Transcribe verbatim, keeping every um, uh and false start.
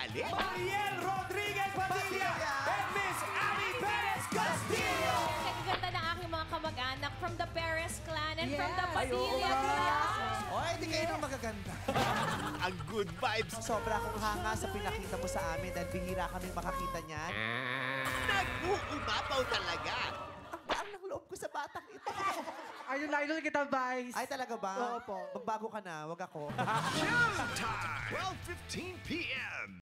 sasali? Mariel Rodriguez Padilla and Miss Abby Perez Castillo! Nagaganda ng aking mga kamag-anak from the Perez clan and from the Yes. Padilla Ay, oo clan. Oy, hindi kayo nang magaganda. Ang good vibes. Sobra akong hanga sa pinakita mo sa amin dahil bihira kami makakita niyan. Nag-uumapaw talaga. Ang gaang ng loob ko sa batang ito. Ayun na, idol kita, Vice. Ay, talaga ba? Oo po. Magbago ka na, wag ako. Showtime! twelve fifteen p m